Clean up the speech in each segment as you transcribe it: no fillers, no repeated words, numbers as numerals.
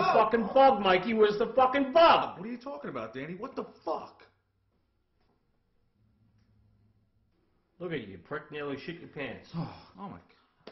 fucking bug, Mikey. Where's the fucking bug? What are you talking about, Danny? What the fuck? Look at you, prick. Nearly shit your pants. Oh my God.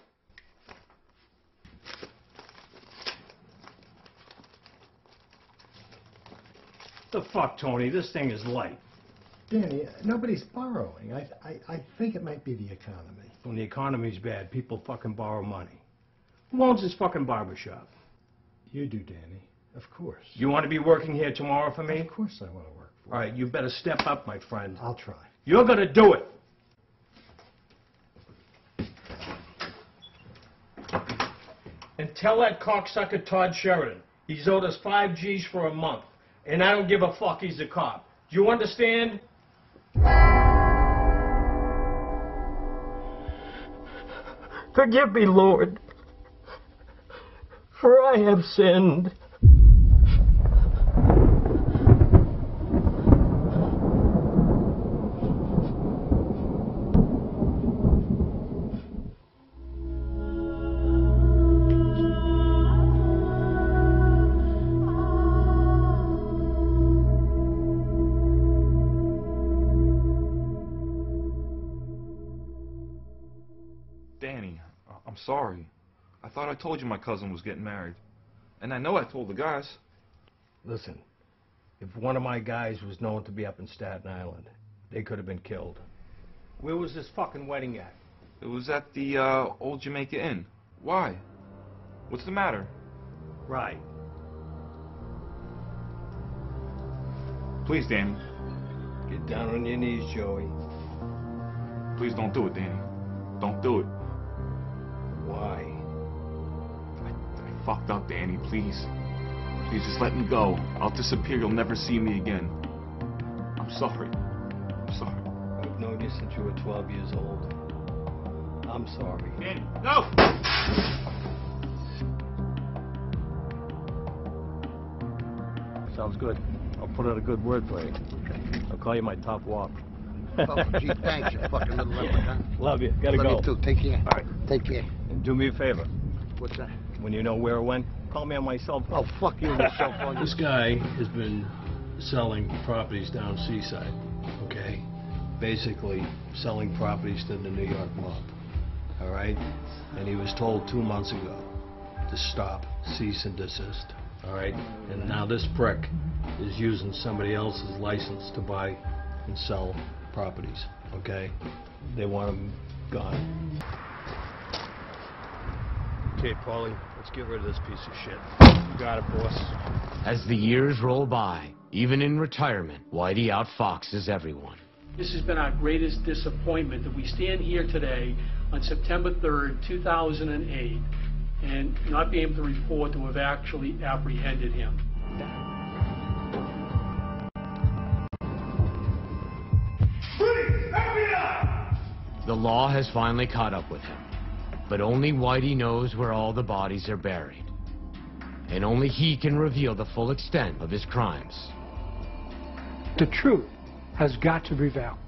The fuck, Tony? This thing is light. Danny, nobody's borrowing. I think it might be the economy. When the economy's bad, people fucking borrow money. Who owns this fucking barbershop? You do, Danny. Of course. You want to be working here tomorrow for me? Of course I want to work for you. All right, you better step up, my friend. I'll try. You're gonna do it. And tell that cocksucker Todd Sheridan he's owed us 5 G's for a month. And I don't give a fuck he's a cop. Do you understand? Forgive me, Lord, for I have sinned. Danny, I'm sorry. I thought I told you my cousin was getting married. And I know I told the guys. Listen, if one of my guys was known to be up in Staten Island, they could have been killed. Where was this fucking wedding at? It was at the old Jamaica Inn. Why? What's the matter? Right. Please, Danny. Get down on your knees, Joey. Please don't do it, Danny. Don't do it. Why? I fucked up, Danny. Please. Please just let me go. I'll disappear. You'll never see me again. I'm sorry. I'm sorry. I've known you since you were 12 years old. I'm sorry. Danny, no! Sounds good. I'll put out a good word for you. I'll call you my top wop. Oh, gee, thanks, you fucking little leprechaun. Love you. Gotta Love go. you too. Take care. All right. Take care. And do me a favor. What's that? When you know where or when, call me on my cell phone. Oh, fuck you, your cell phone. This guy has been selling properties down Seaside, okay? Basically, selling properties to the New York mob, all right? And he was told 2 months ago to stop, cease and desist, all right? And now this prick is using somebody else's license to buy and sell properties, okay? They want him gone. Okay, Paulie, let's get rid of this piece of shit. You got it, boss. As the years roll by, even in retirement, Whitey outfoxes everyone. This has been our greatest disappointment that we stand here today on September 3rd, 2008, and not be able to report to have actually apprehended him. The law has finally caught up with him, but only Whitey knows where all the bodies are buried. And only he can reveal the full extent of his crimes. The truth has got to prevail.